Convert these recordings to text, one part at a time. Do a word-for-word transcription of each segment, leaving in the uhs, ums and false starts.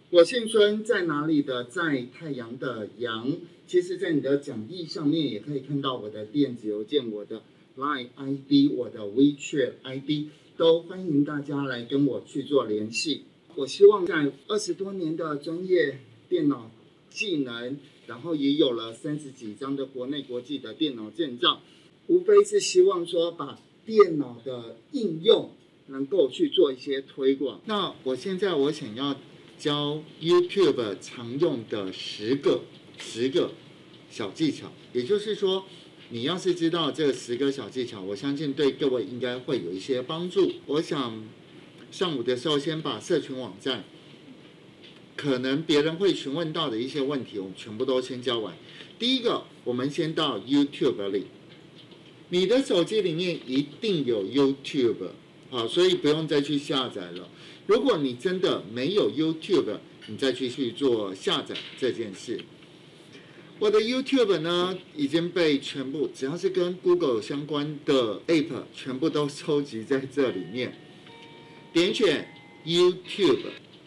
我姓孙，在哪里的在太阳的阳。其实，在你的讲义上面也可以看到我的电子邮件、我的 Line I D、我的 WeChat I D， 都欢迎大家来跟我去做联系。我希望在二十多年的专业电脑技能，然后也有了三十几张的国内国际的电脑证照，无非是希望说把电脑的应用能够去做一些推广。那我现在我想要教 YouTube 常用的十个十个小技巧，也就是说，你要是知道这十个小技巧，我相信对各位应该会有一些帮助。我想上午的时候先把社群网站可能别人会询问到的一些问题，我们全部都先教完。第一个，我们先到 YouTube 里，你的手机里面一定有 YouTube， 好，所以不用再去下载了。如果你真的没有 YouTube， 你再去去做下载这件事。我的 YouTube 呢已经被全部只要是跟 Google 相关的 App 全部都收集在这里面。点选 YouTube，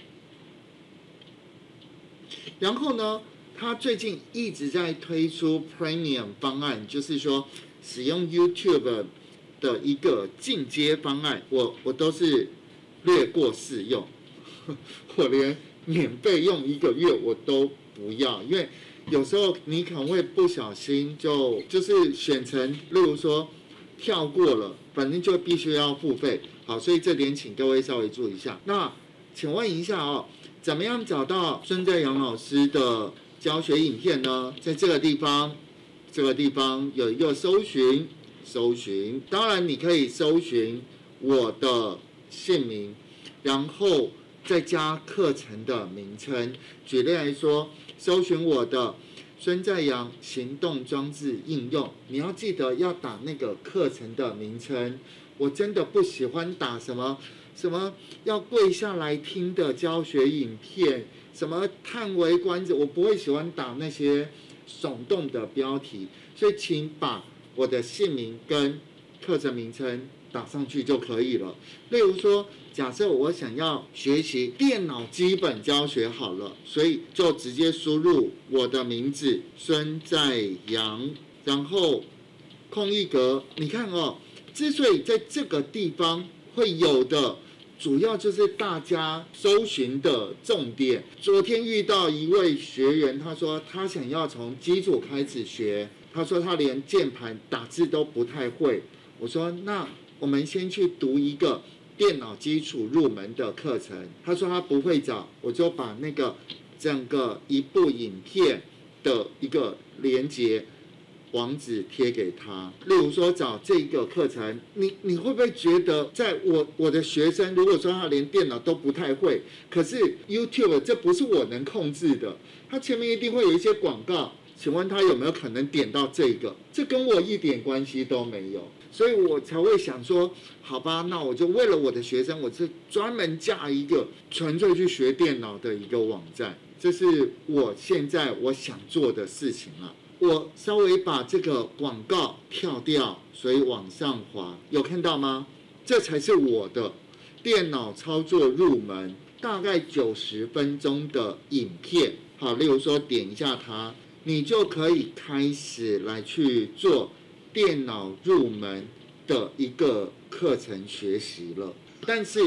然后呢，它最近一直在推出 Premium 方案，就是说使用 YouTube 的一个进阶方案，我我都是略过试用，我连免费用一个月我都不要，因为有时候你可能会不小心就就是选成，例如说跳过了，反正就必须要付费。好，所以这点请各位稍微注意一下。那请问一下哦，怎么样找到孙在阳老师的教学影片呢？在这个地方，这个地方有一个搜寻，搜寻，当然你可以搜寻我的姓名，然后再加课程的名称。举例来说，搜寻我的孙在阳行动装置应用，你要记得要打那个课程的名称。我真的不喜欢打什么什么要跪下来听的教学影片，什么叹为观止，我不会喜欢打那些耸动的标题，所以请把我的姓名跟课程名称打上去就可以了。例如说，假设我想要学习电脑基本教学好了，所以就直接输入我的名字孙在阳，然后空一格。你看哦，之所以在这个地方会有的，主要就是大家搜寻的重点。昨天遇到一位学员，他说他想要从基础开始学，他说他连键盘打字都不太会。我说那我们先去读一个电脑基础入门的课程。他说他不会找，我就把那个整个一部影片的一个连结网址贴给他。例如说找这个课程，你你会不会觉得，在我我的学生如果说他连电脑都不太会，可是 YouTube 这不是我能控制的，他前面一定会有一些广告，请问他有没有可能点到这个？这跟我一点关系都没有，所以我才会想说，好吧，那我就为了我的学生，我是专门架一个纯粹去学电脑的一个网站，这是我现在我想做的事情了。我稍微把这个广告跳掉，所以往上滑，有看到吗？这才是我的电脑操作入门，大概九十分钟的影片。好，例如说点一下它，你就可以开始来去做电脑入门的一个课程学习了。但是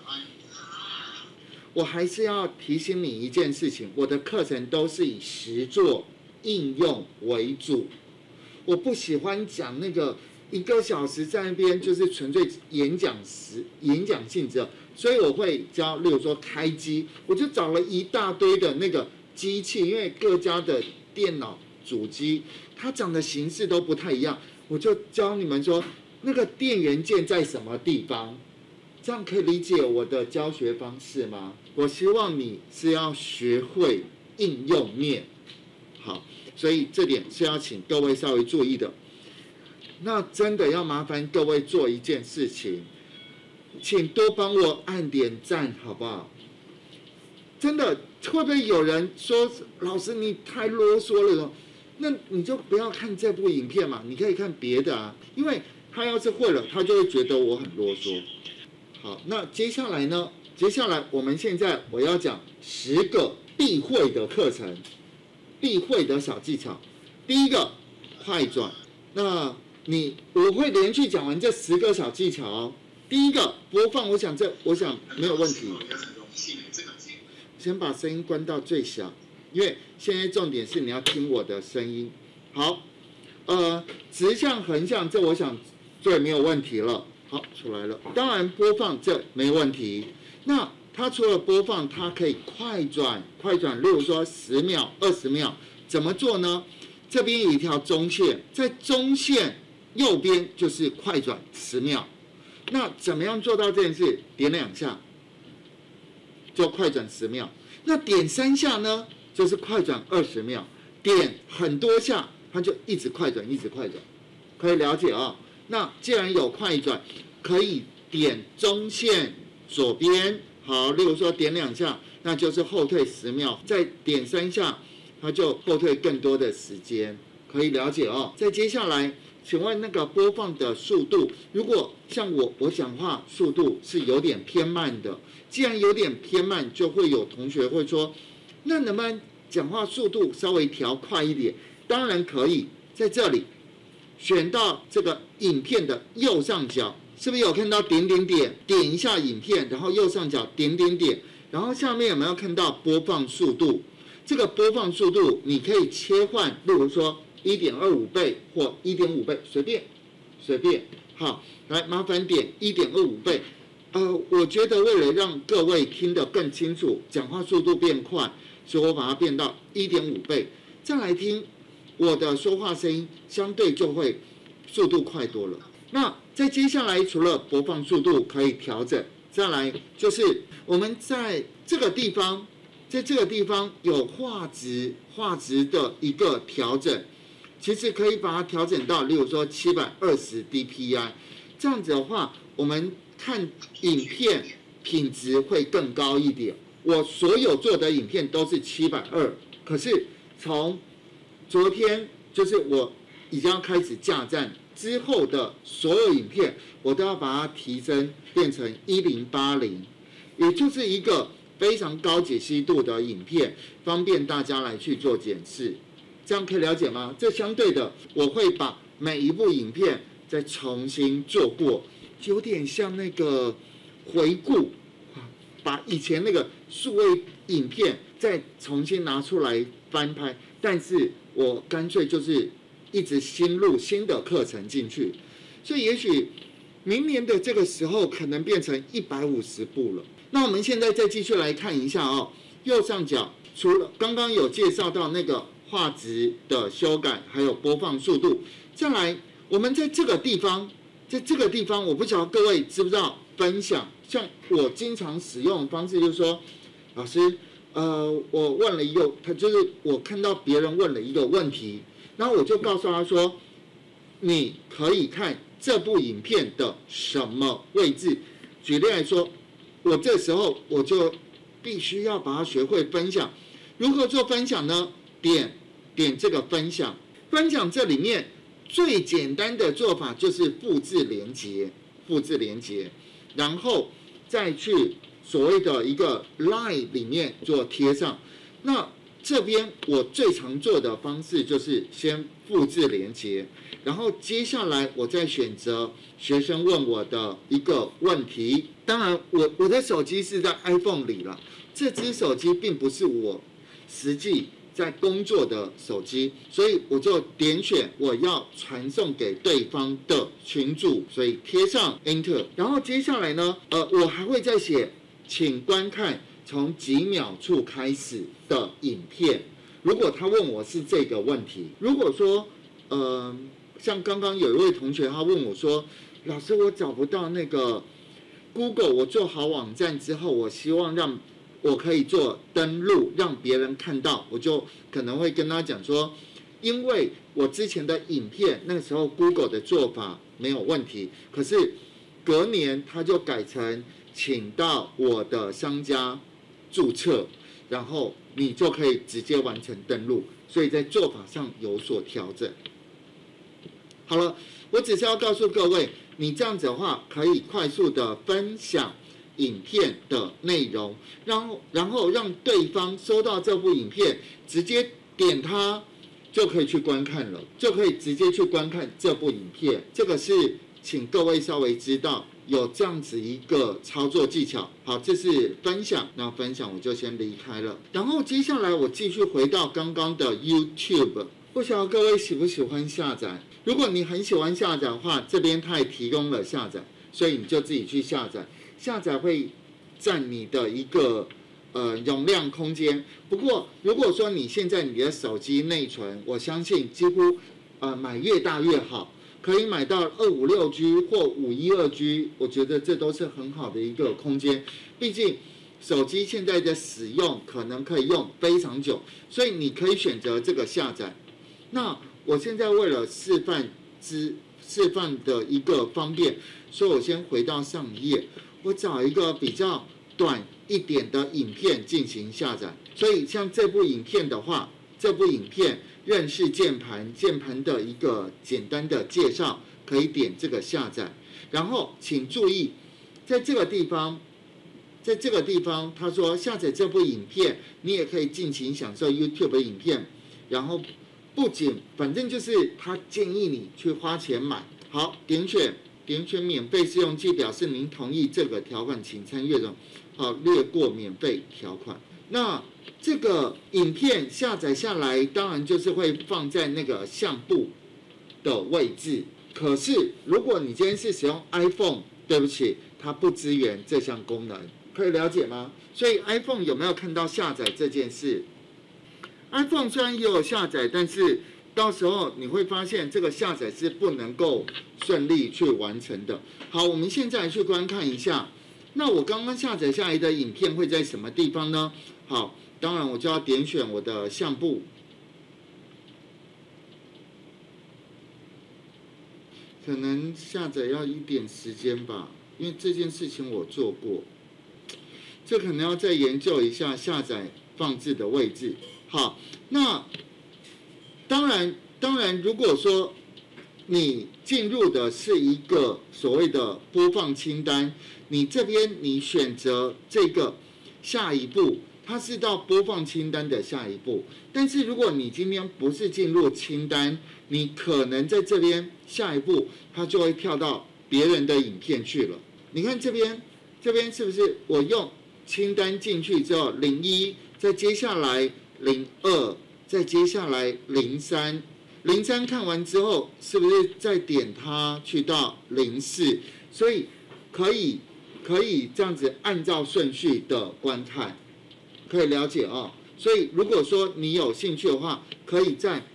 我还是要提醒你一件事情，我的课程都是以实作应用为主，我不喜欢讲那个一个小时在那边就是纯粹演讲时演讲性质，所以我会教，例如说开机，我就找了一大堆的那个机器，因为各家的电脑主机它长的形式都不太一样，我就教你们说那个电源键在什么地方，这样可以理解我的教学方式吗？我希望你是要学会应用面。好，所以这点是要请各位稍微注意的。那真的要麻烦各位做一件事情，请多帮我按点赞，好不好？真的会不会有人说老师你太啰嗦了？那你就不要看这部影片嘛，你可以看别的啊，因为他要是会了，他就会觉得我很啰嗦。好，那接下来呢， 接下来我们现在我要讲十个必会的课程，必会的小技巧。第一个快转，那你我会连续讲完这十个小技巧哦。第一个播放，我想这我想没有问题。先把声音关到最小，因为现在重点是你要听我的声音。好，呃，直向横向这我想这没有问题了。好，出来了。当然播放这没问题。那它除了播放，它可以快转，快转，例如说十秒、二十秒，怎么做呢？这边有一条中线，在中线右边就是快转十秒。那怎么样做到这件事？点两下就快转十秒。那点三下呢，就是快转二十秒。点很多下，它就一直快转，一直快转，可以了解哦。那既然有快转，可以点中线左边，好，例如说点两下，那就是后退十秒，再点三下，它就后退更多的时间，可以了解哦。再接下来，请问那个播放的速度，如果像我我讲话速度是有点偏慢的，既然有点偏慢，就会有同学会说，那能不能讲话速度稍微调快一点？当然可以，在这里选到这个影片的右上角，是不是有看到点点点？点一下影片，然后右上角点点点，然后下面有没有看到播放速度？这个播放速度你可以切换，例如说一点二五倍或一点五倍，随便随便。好，来麻烦点一点二五倍。呃，我觉得为了让各位听得更清楚，讲话速度变快，所以我把它变到一点五倍。再来听我的说话声音，相对就会速度快多了。那在接下来，除了播放速度可以调整，再来就是我们在这个地方，在这个地方有画质，画质的一个调整，其实可以把它调整到，例如说七百二十 D P I， 这样子的话，我们看影片品质会更高一点。我所有做的影片都是七百二十，可是从昨天就是我已经要开始架站之后的所有影片，我都要把它提升变成一零八零，也就是一个非常高解析度的影片，方便大家来去做检视。这样可以了解吗？这相对的，我会把每一部影片再重新做过，有点像那个回顾，把以前那个数位影片再重新拿出来翻拍，但是我干脆就是一直新录新的课程进去，所以也许明年的这个时候可能变成一百五十部了。那我们现在再继续来看一下哦，右上角除了刚刚有介绍到那个画质的修改，还有播放速度，再来我们在这个地方，在这个地方，我不晓得各位知不知道分享，像我经常使用的方式就是说，老师，呃，我问了一个，他就是我看到别人问了一个问题，然后我就告诉他说，你可以看这部影片的什么位置。举例来说，我这时候我就必须要把它学会分享。如何做分享呢？点点这个分享，分享这里面最简单的做法就是复制连结，复制连结，然后再去所谓的一个 line 里面做贴上。那这边我最常做的方式就是先复制连结，然后接下来我再选择学生问我的一个问题。当然我我的手机是在 iPhone 里了，这只手机并不是我实际在工作的手机，所以我就点选我要传送给对方的群组，所以贴上 Enter， 然后接下来呢，呃，我还会再写，请观看从几秒处开始的影片。如果他问我是这个问题，如果说，呃，像刚刚有一位同学他问我说，老师我找不到那个 Google， 我做好网站之后，我希望让我可以做登录，让别人看到，我就可能会跟他讲说，因为我之前的影片那个时候 Google 的做法没有问题，可是隔年他就改成请到我的商家注册，然后你就可以直接完成登录，所以在做法上有所调整。好了，我只是要告诉各位，你这样子的话可以快速的分享影片的内容，然后然后让对方收到这部影片，直接点它就可以去观看了，就可以直接去观看这部影片。这个是请各位稍微知道有这样子一个操作技巧。好，这是分享，那分享我就先离开了。然后接下来我继续回到刚刚的 YouTube， 不晓得各位喜不喜欢下载？如果你很喜欢下载的话，这边它也提供了下载，所以你就自己去下载。下载会占你的一个呃容量空间。不过如果说你现在你的手机内存，我相信几乎呃买越大越好，可以买到二五六 G 或五一二 G， 我觉得这都是很好的一个空间。毕竟手机现在的使用可能可以用非常久，所以你可以选择这个下载。那我现在为了示范之示范的一个方便，所以我先回到上一页，我找一个比较短一点的影片进行下载。所以像这部影片的话，这部影片认识键盘，键盘的一个简单的介绍，可以点这个下载。然后请注意，在这个地方，在这个地方，他说下载这部影片，你也可以尽情享受 YouTube 的影片。然后不仅，反正就是他建议你去花钱买。好，点选点选免费试用期，表示您同意这个条款，请参阅的。好，略过免费条款。那这个影片下载下来，当然就是会放在那个相簿的位置。可是如果你今天是使用 iPhone， 对不起，它不支援这项功能，可以了解吗？所以 iPhone 有没有看到下载这件事？ iPhone 虽然也有下载，但是到时候你会发现这个下载是不能够顺利去完成的。好，我们现在去观看一下。那我刚刚下载下来的影片会在什么地方呢？好，当然我就要点选我的相簿。可能下载要一点时间吧，因为这件事情我做过，这可能要再研究一下下载放置的位置。好，那当然，当然，如果说你进入的是一个所谓的播放清单，你这边你选择这个下一步，它是到播放清单的下一步。但是如果你今天不是进入清单，你可能在这边下一步，它就会跳到别人的影片去了。你看这边，这边是不是我用清单进去之后，零一，再接下来零二，再接下来零三，零三看完之后，是不是再点它去到零四？所以可以可以这样子按照顺序的观看，可以了解哦。所以如果说你有兴趣的话，可以在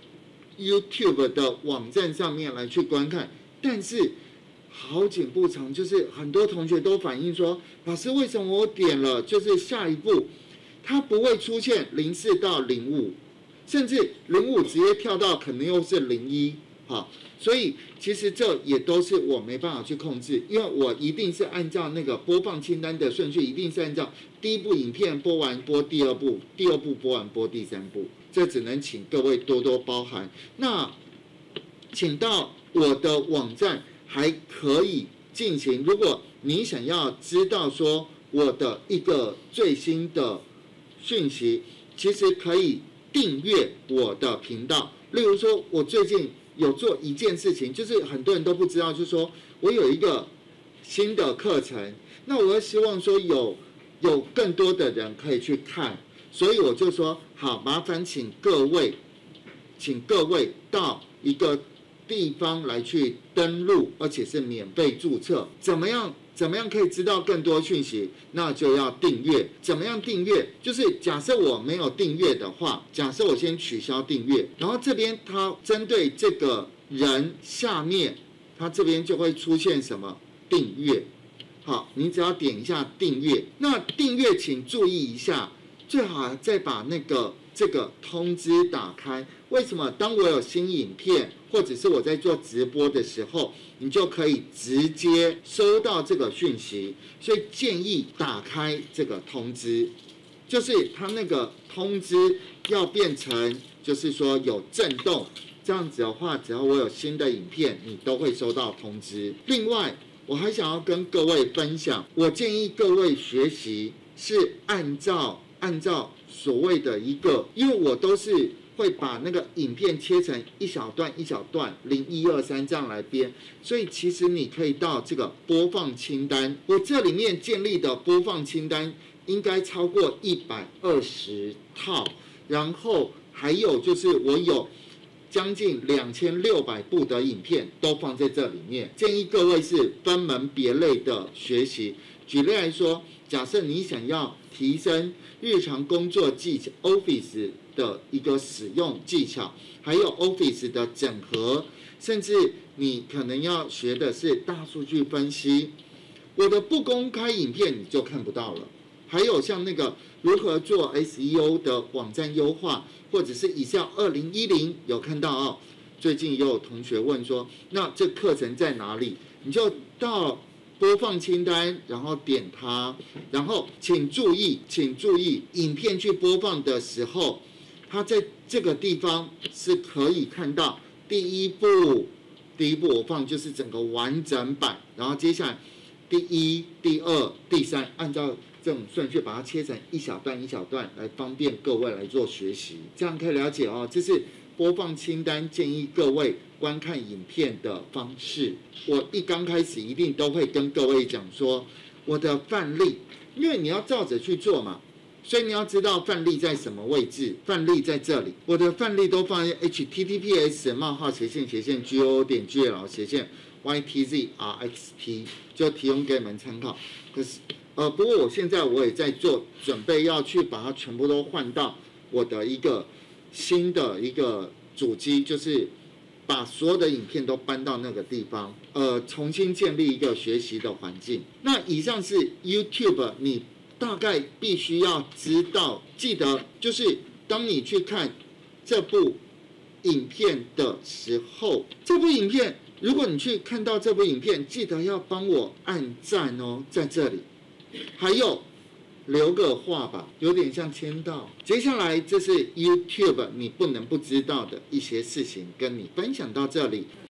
YouTube 的网站上面来去观看。但是好景不长，就是很多同学都反映说，老师为什么我点了就是下一步，它不会出现零四到零五，甚至零五直接跳到可能又是零一，好，所以其实这也都是我没办法去控制，因为我一定是按照那个播放清单的顺序，一定是按照第一部影片播完播第二部，第二部播完播第三部，这只能请各位多多包涵。那请到我的网站还可以进行，如果你想要知道说我的一个最新的讯息，其实可以订阅我的频道。例如说，我最近有做一件事情，就是很多人都不知道，就是说我有一个新的课程，那我会希望说有有更多的人可以去看，所以我就说好，麻烦请各位，请各位到一个地方来去登录，而且是免费注册。怎么样？怎么样可以知道更多讯息？那就要订阅。怎么样订阅？就是假设我没有订阅的话，假设我先取消订阅，然后这边它针对这个人下面，它这边就会出现什么订阅。好，你只要点一下订阅。那订阅请注意一下，最好再把那个这个通知打开。为什么？当我有新影片，或者是我在做直播的时候，你就可以直接收到这个讯息。所以建议打开这个通知，就是它那个通知要变成，就是说有震动，这样子的话，只要我有新的影片，你都会收到通知。另外， 我还想要跟各位分享，我建议各位学习是按照按照所谓的一个，因为我都是会把那个影片切成一小段一小段，零一二三这样来编，所以其实你可以到这个播放清单，我这里面建立的播放清单应该超过一百二十套，然后还有就是我有将近两千六百部的影片都放在这里面，建议各位是分门别类的学习。举例来说，假设你想要提升日常工作技巧 ，Office 的一个使用技巧，还有 Office 的整合，甚至你可能要学的是大数据分析，我的不公开影片你就看不到了。还有像那个如何做 S E O 的网站优化，或者是以下二零一零有看到哦。最近也有同学问说，那这课程在哪里？你就到播放清单，然后点它，然后请注意，请注意，影片去播放的时候，它在这个地方是可以看到第一步，第一步我放就是整个完整版，然后接下来第一、第二、第三，按照这种顺序把它切成一小段一小段，来方便各位来做学习，这样可以了解哦。这是播放清单建议各位观看影片的方式。我一刚开始一定都会跟各位讲说我的范例，因为你要照着去做嘛，所以你要知道范例在什么位置，范例在这里。我的范例都放在 H T T P S 冒号斜线斜线 G O 点 G L 斜线 Y T Z R X T， 就提供给你们参考。可是呃，不过我现在我也在做准备，要去把它全部都换到我的一个新的一个主机，就是把所有的影片都搬到那个地方，呃，重新建立一个学习的环境。那以上是 YouTube， 你大概必须要知道，记得就是当你去看这部影片的时候，这部影片如果你去看到这部影片，记得要帮我按赞哦，在这里。还有留个话吧，有点像签到。接下来这是 YouTube 你不能不知道的一些事情，跟你分享到这里。